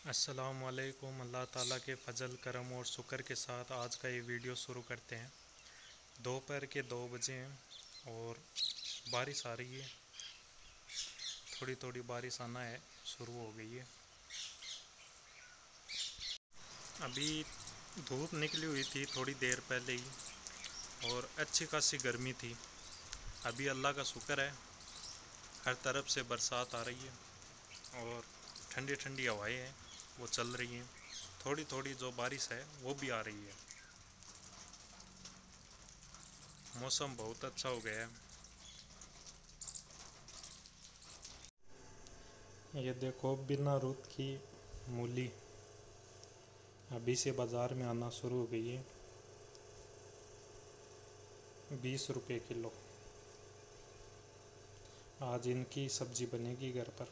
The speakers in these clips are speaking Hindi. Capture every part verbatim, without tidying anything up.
अस्सलामुअलैकुम। अल्लाह ताला के फ़ज़ल करम और शुक्र के साथ आज का ये वीडियो शुरू करते हैं। दोपहर के दो बजे हैं और बारिश आ रही है, थोड़ी थोड़ी बारिश आना है शुरू हो गई है। अभी धूप निकली हुई थी थोड़ी देर पहले ही और अच्छी खासी गर्मी थी। अभी अल्लाह का शुक्र है, हर तरफ से बरसात आ रही है और ठंडी ठंडी हवाएं हैं वो चल रही हैं। थोड़ी थोड़ी जो बारिश है वो भी आ रही है। मौसम बहुत अच्छा हो गया है। ये देखो, बिना रुत की मूली अभी से बाज़ार में आना शुरू हो गई है। बीस रुपये किलो। आज इनकी सब्जी बनेगी घर पर।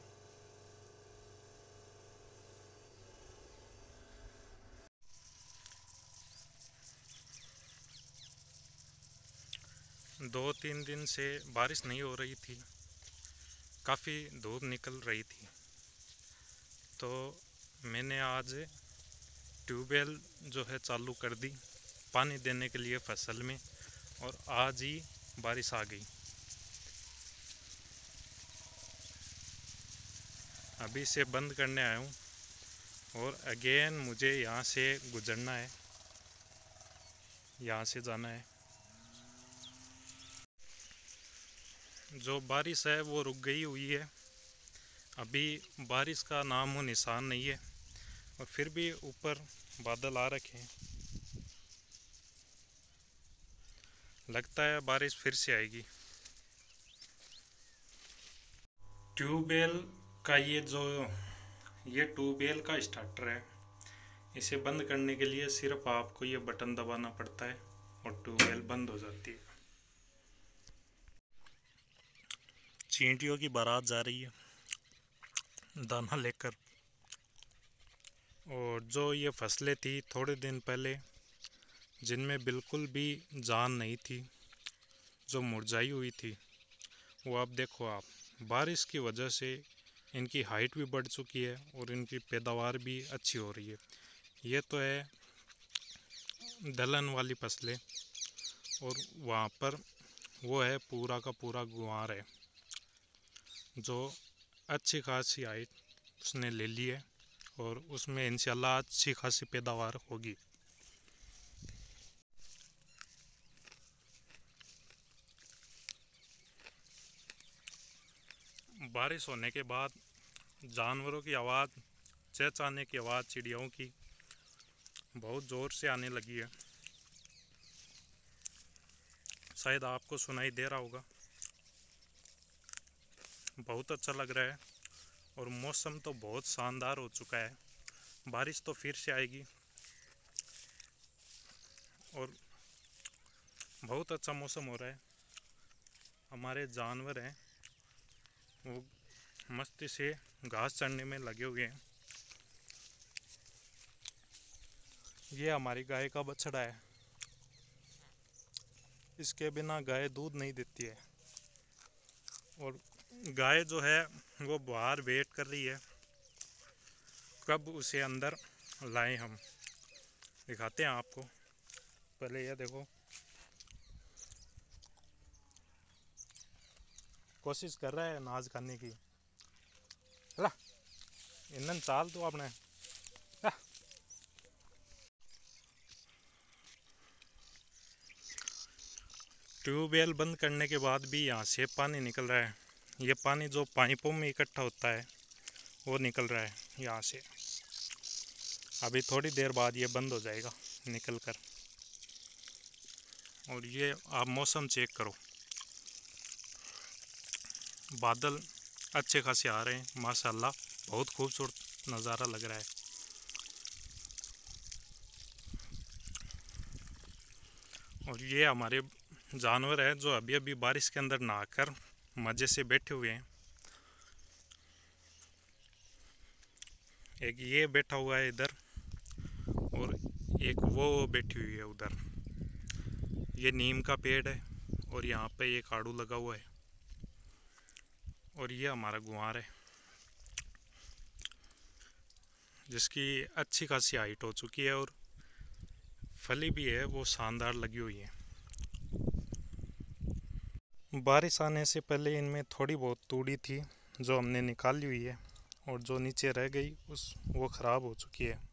दो तीन दिन से बारिश नहीं हो रही थी, काफ़ी धूप निकल रही थी, तो मैंने आज ट्यूबवेल जो है चालू कर दी पानी देने के लिए फसल में, और आज ही बारिश आ गई। अभी से बंद करने आया हूँ और अगेन मुझे यहाँ से गुजरना है, यहाँ से जाना है। जो बारिश है वो रुक गई हुई है, अभी बारिश का नाम और निशान नहीं है, और फिर भी ऊपर बादल आ रखे हैं। लगता है बारिश फिर से आएगी। ट्यूबवेल का ये जो ये ट्यूबवेल का स्टार्टर है, इसे बंद करने के लिए सिर्फ आपको ये बटन दबाना पड़ता है और ट्यूबवेल बंद हो जाती है। चींटियों की बारात जा रही है दाना लेकर, और जो ये फसलें थी थोड़े दिन पहले जिनमें बिल्कुल भी जान नहीं थी, जो मुरझाई हुई थी, वो अब देखो आप, बारिश की वजह से इनकी हाइट भी बढ़ चुकी है और इनकी पैदावार भी अच्छी हो रही है। ये तो है दलहन वाली फसलें, और वहाँ पर वो है पूरा का पूरा गुआर है जो अच्छी खासी हाइट उसने ले ली है और उसमें इंशाल्लाह अच्छी खासी पैदावार होगी। बारिश होने के बाद जानवरों की आवाज़, चहचहाने की आवाज़ चिड़ियों की बहुत ज़ोर से आने लगी है। शायद आपको सुनाई दे रहा होगा। बहुत अच्छा लग रहा है और मौसम तो बहुत शानदार हो चुका है। बारिश तो फिर से आएगी और बहुत अच्छा मौसम हो रहा है। हमारे जानवर हैं वो मस्ती से घास चढ़ने में लगे हुए हैं। ये हमारी गाय का बछड़ा है, इसके बिना गाय दूध नहीं देती है, और गाय जो है वो बाहर वेट कर रही है कब उसे अंदर लाएं। हम दिखाते हैं आपको। पहले ये देखो, कोशिश कर रहा है नाज खाने की। ला इन्हन चाल तो आपने ट्यूबवेल बंद करने के बाद भी यहाँ से पानी निकल रहा है। ये पानी जो पाइपों में इकट्ठा होता है वो निकल रहा है यहाँ से। अभी थोड़ी देर बाद ये बंद हो जाएगा निकल कर। और ये आप मौसम चेक करो, बादल अच्छे खासे आ रहे हैं माशाल्लाह, बहुत खूबसूरत नज़ारा लग रहा है। और ये हमारे जानवर हैं जो अभी अभी बारिश के अंदर नहाकर मज़े से बैठे हुए हैं। एक ये बैठा हुआ है इधर और एक वो बैठी हुई है उधर। ये नीम का पेड़ है और यहाँ पे एक आड़ू लगा हुआ है, और ये हमारा गुआर है जिसकी अच्छी खासी हाइट हो चुकी है और फली भी है वो शानदार लगी हुई है। बारिश आने से पहले इनमें थोड़ी बहुत तूड़ी थी जो हमने निकाली हुई है, और जो नीचे रह गई उस वो ख़राब हो चुकी है।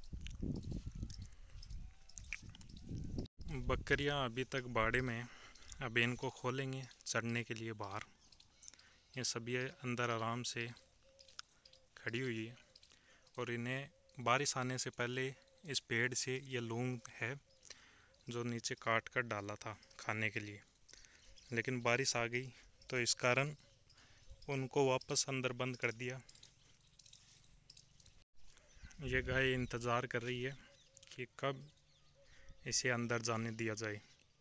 बकरियां अभी तक बाड़े में हैं, अब इनको खोलेंगे चरने के लिए बाहर। ये सभी अंदर आराम से खड़ी हुई है, और इन्हें बारिश आने से पहले इस पेड़ से ये लूंग है जो नीचे काट कर डाला था खाने के लिए, लेकिन बारिश आ गई तो इस कारण उनको वापस अंदर बंद कर दिया। ये गाय इंतज़ार कर रही है कि कब इसे अंदर जाने दिया जाए।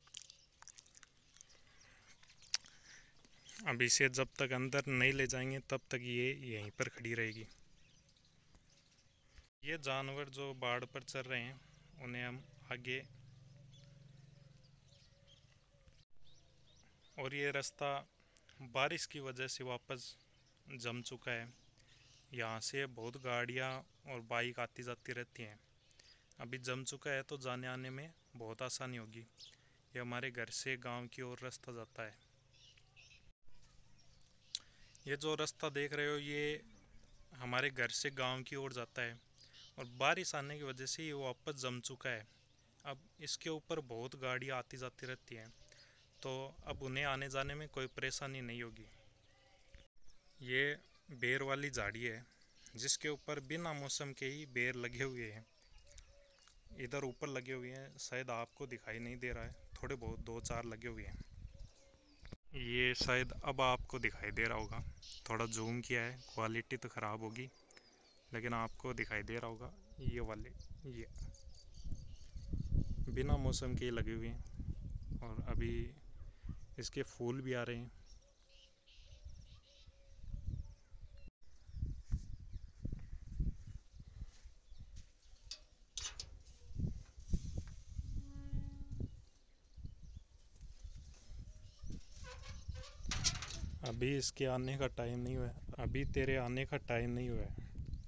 अब इसे जब तक अंदर नहीं ले जाएंगे तब तक ये यहीं पर खड़ी रहेगी। ये जानवर जो बाड़ पर चल रहे हैं उन्हें हम आगे, और ये रास्ता बारिश की वजह से वापस जम चुका है। यहाँ से बहुत गाड़ियाँ और बाइक आती जाती रहती हैं। अभी जम चुका है तो जाने आने में बहुत आसानी होगी। ये हमारे घर से गांव की ओर रास्ता जाता है। ये जो रास्ता देख रहे हो ये हमारे घर से गांव की ओर जाता है, और बारिश आने की वजह से ये वापस जम चुका है। अब इसके ऊपर बहुत गाड़ियाँ आती जाती रहती हैं, तो अब उन्हें आने जाने में कोई परेशानी नहीं होगी। ये बेर वाली झाड़ी है जिसके ऊपर बिना मौसम के ही बेर लगे हुए हैं। इधर ऊपर लगे हुए हैं, शायद आपको दिखाई नहीं दे रहा है, थोड़े बहुत दो चार लगे हुए हैं। ये शायद अब आपको दिखाई दे रहा होगा, थोड़ा जूम किया है, क्वालिटी तो ख़राब होगी लेकिन आपको दिखाई दे रहा होगा। ये वाले ये बिना मौसम के लगे हुए हैं, और अभी इसके फूल भी आ रहे हैं। अभी इसके आने का टाइम नहीं हुआ है, अभी तेरे आने का टाइम नहीं हुआ है।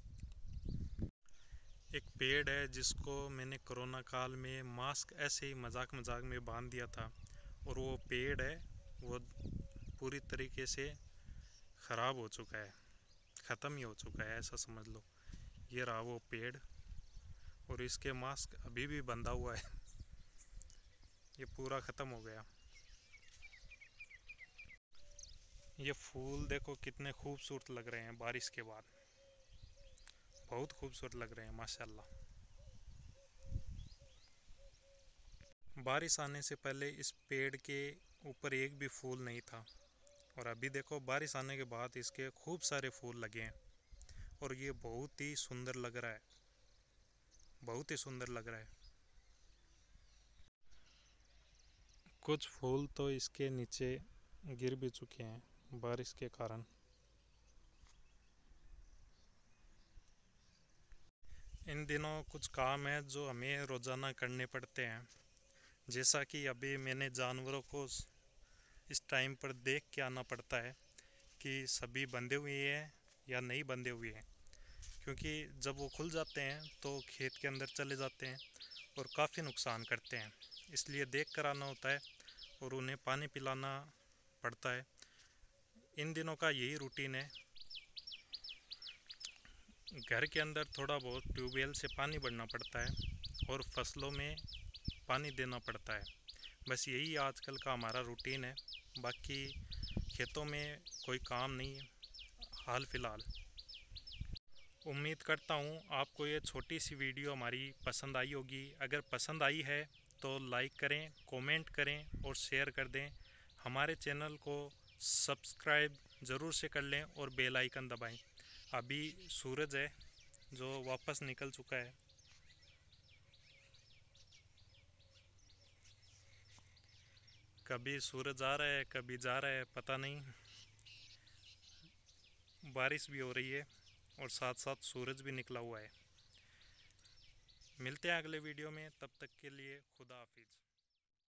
एक पेड़ है जिसको मैंने कोरोना काल में मास्क ऐसे ही मजाक मजाक में बांध दिया था, और वो पेड़ है वो पूरी तरीके से ख़राब हो चुका है, ख़त्म ही हो चुका है ऐसा समझ लो। ये रहा वो पेड़, और इसके मास्क अभी भी बंधा हुआ है। ये पूरा ख़त्म हो गया। ये फूल देखो कितने खूबसूरत लग रहे हैं बारिश के बाद, बहुत खूबसूरत लग रहे हैं माशाल्लाह। बारिश आने से पहले इस पेड़ के ऊपर एक भी फूल नहीं था, और अभी देखो बारिश आने के बाद इसके खूब सारे फूल लगे हैं, और ये बहुत ही सुंदर लग रहा है, बहुत ही सुंदर लग रहा है। कुछ फूल तो इसके नीचे गिर भी चुके हैं बारिश के कारण। इन दिनों कुछ काम है जो हमें रोज़ाना करने पड़ते हैं, जैसा कि अभी मैंने जानवरों को इस टाइम पर देख के आना पड़ता है कि सभी बंधे हुए हैं या नहीं बंधे हुए हैं, क्योंकि जब वो खुल जाते हैं तो खेत के अंदर चले जाते हैं और काफ़ी नुकसान करते हैं, इसलिए देख कर आना होता है और उन्हें पानी पिलाना पड़ता है। इन दिनों का यही रूटीन है। घर के अंदर थोड़ा बहुत ट्यूबवेल से पानी भरना पड़ता है और फसलों में पानी देना पड़ता है, बस यही आजकल का हमारा रूटीन है। बाकी खेतों में कोई काम नहीं है हाल फिलहाल। उम्मीद करता हूँ आपको ये छोटी सी वीडियो हमारी पसंद आई होगी। अगर पसंद आई है तो लाइक करें, कमेंट करें और शेयर कर दें। हमारे चैनल को सब्सक्राइब ज़रूर से कर लें और बेल आइकन दबाएं। अभी सूरज है जो वापस निकल चुका है। कभी सूरज आ रहा है कभी जा रहा है पता नहीं। बारिश भी हो रही है और साथ साथ सूरज भी निकला हुआ है। मिलते हैं अगले वीडियो में, तब तक के लिए खुदा हाफिज़।